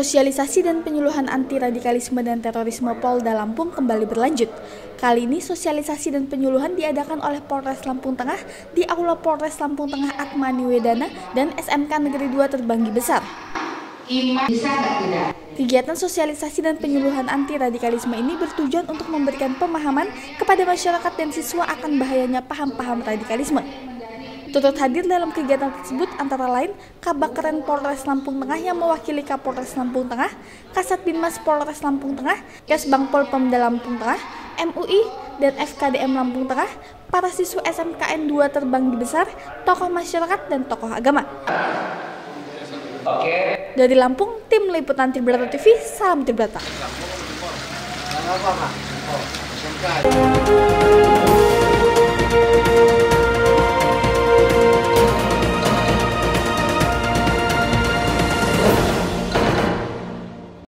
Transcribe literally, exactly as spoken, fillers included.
Sosialisasi dan penyuluhan anti radikalisme dan terorisme Polda Lampung kembali berlanjut. Kali ini sosialisasi dan penyuluhan diadakan oleh Polres Lampung Tengah di Aula Polres Lampung Tengah Atmani Wedana dan S M K Negeri dua Terbanggi Besar. Kegiatan sosialisasi dan penyuluhan anti radikalisme ini bertujuan untuk memberikan pemahaman kepada masyarakat dan siswa akan bahayanya paham-paham radikalisme. Turut hadir dalam kegiatan tersebut antara lain Kabakren Polres Lampung Tengah yang mewakili Kapolres Lampung Tengah, Kasat Binmas Polres Lampung Tengah, Kesbangpol Pemda Lampung Tengah, M U I, dan F K D M Lampung Tengah, para siswa S M K N dua Terbanggi Besar, tokoh masyarakat, dan tokoh agama. Dari Lampung, tim liputan Tribrata T V, salam Tribrata.